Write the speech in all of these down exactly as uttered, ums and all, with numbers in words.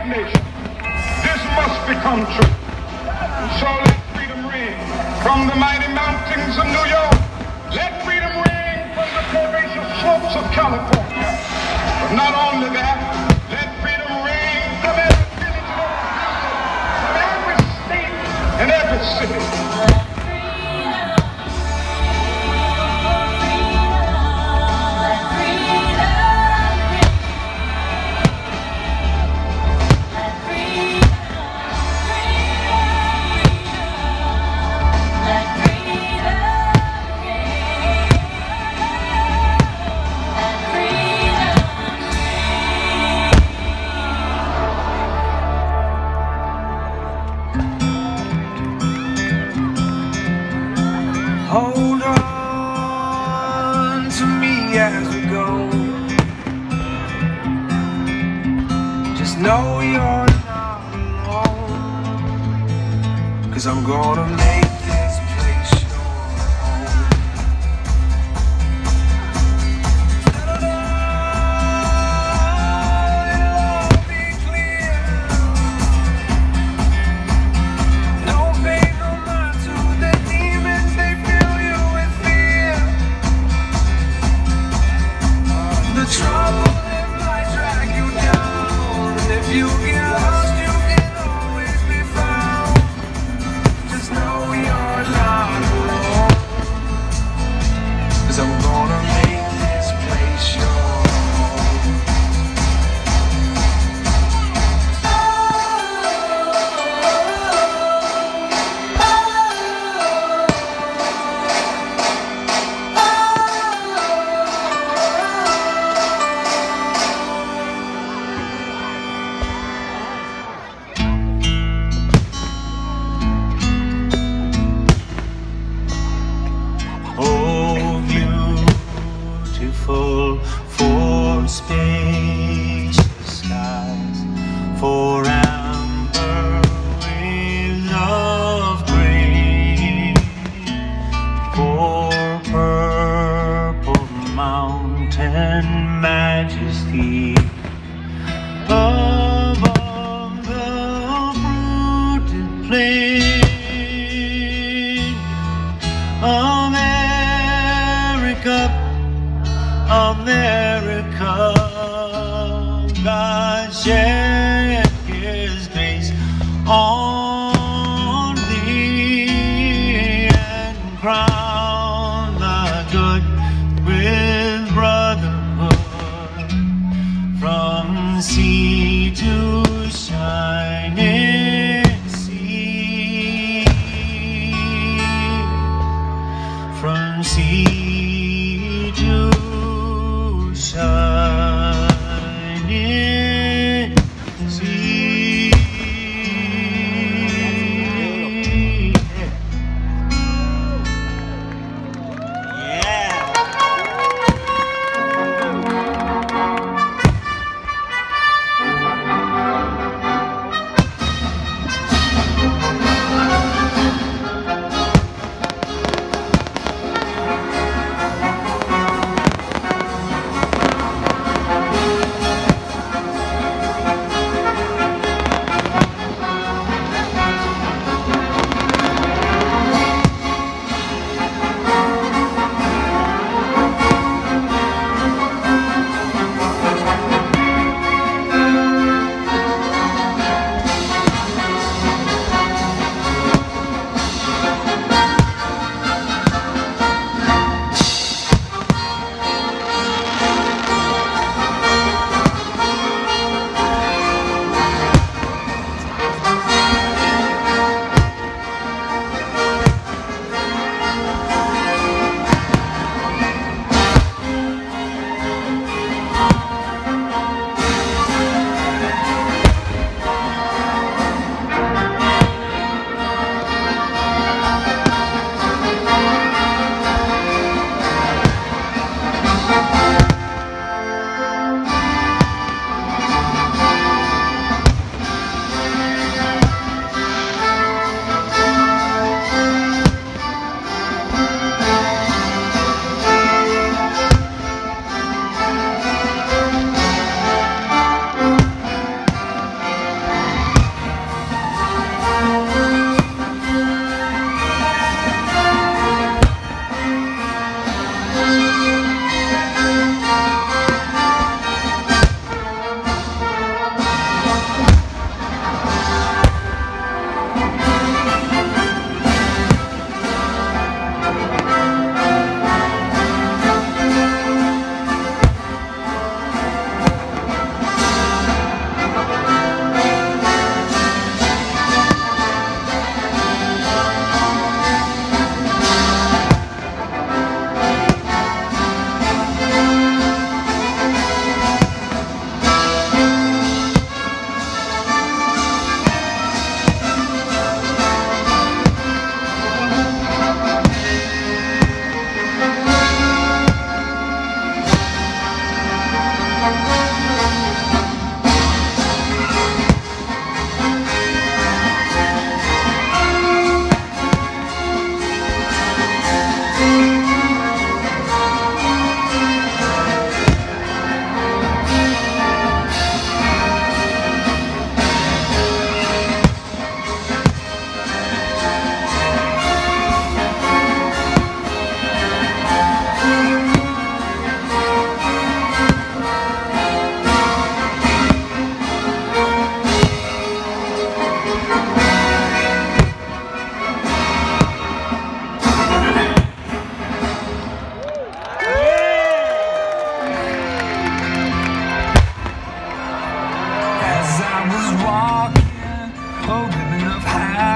nation. This must become true. So let freedom ring from the mighty mountains of New York. Let freedom ring from the curvaceous slopes of California. But not only that, let freedom ring from every village, from every state and every city. Hold on to me as we go. Just know you're not alone, 'cause I'm gonna make this place your home. Settle down, it'll all be clear. Don't pay no mind to the demons, they fill you with fear. The trouble that might drag you down, and if you get lost, you can always be found. Just know you're not alone, 'cause I'm gonna make this place your home.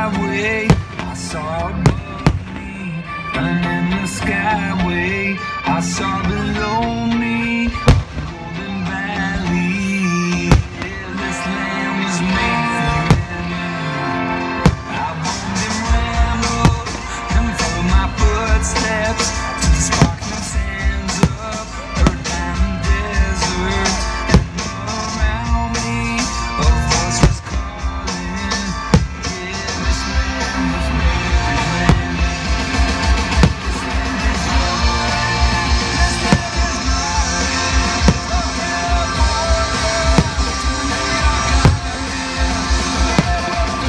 highway. I saw above me, and in the skyway. I saw below me a golden valley. Yeah, this land was made for you and me. I walked and rambled and followed my footsteps to the sparkling sands of earth and desert. And around me a voice was calling. Yeah, this land was made for you and me. This land is yours. This land is mine. From California to New York Island.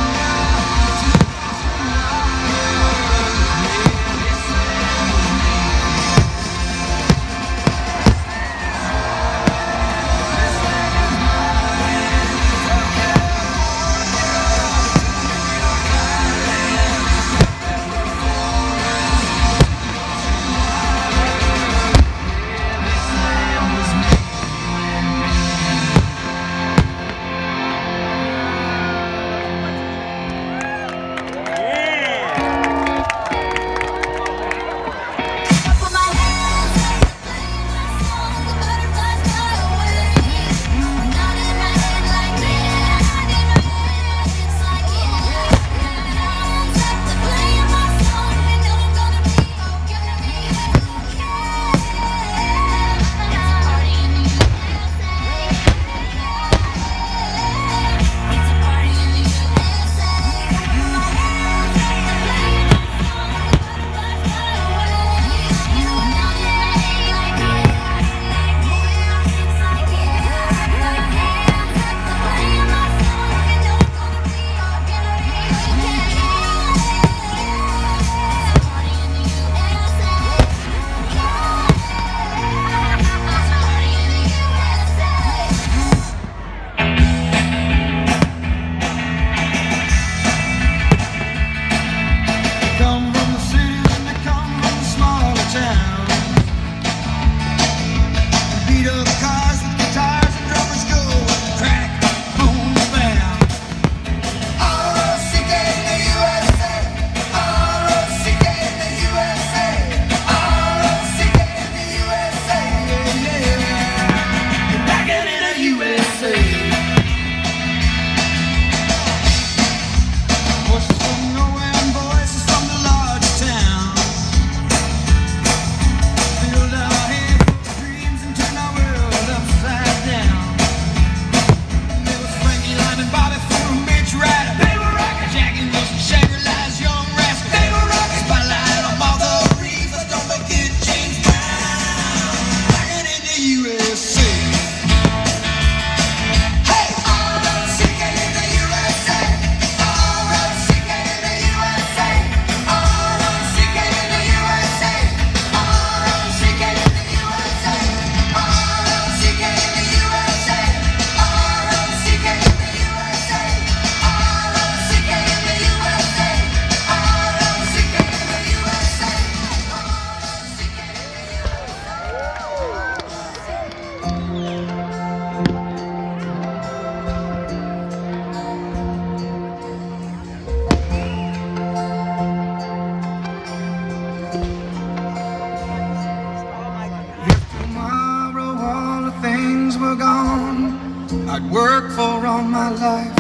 I'd worked for all my life,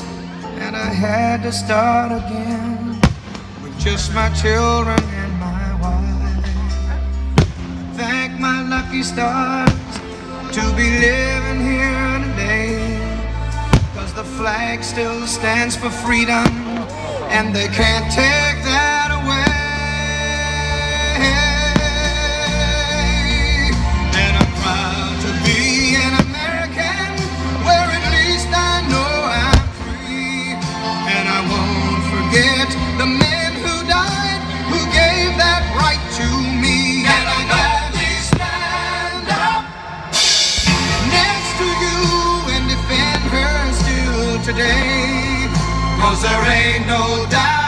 and I had to start again with just my children and my wife. Thank my lucky stars to be living here today, 'cause the flag still stands for freedom, and they can't take that away. And I'm proud to be an American, where at least I know I'm free. And I won't forget the men who died, who gave that right to me. And I gladly stand up next to you and defend her still today, 'cause there ain't no doubt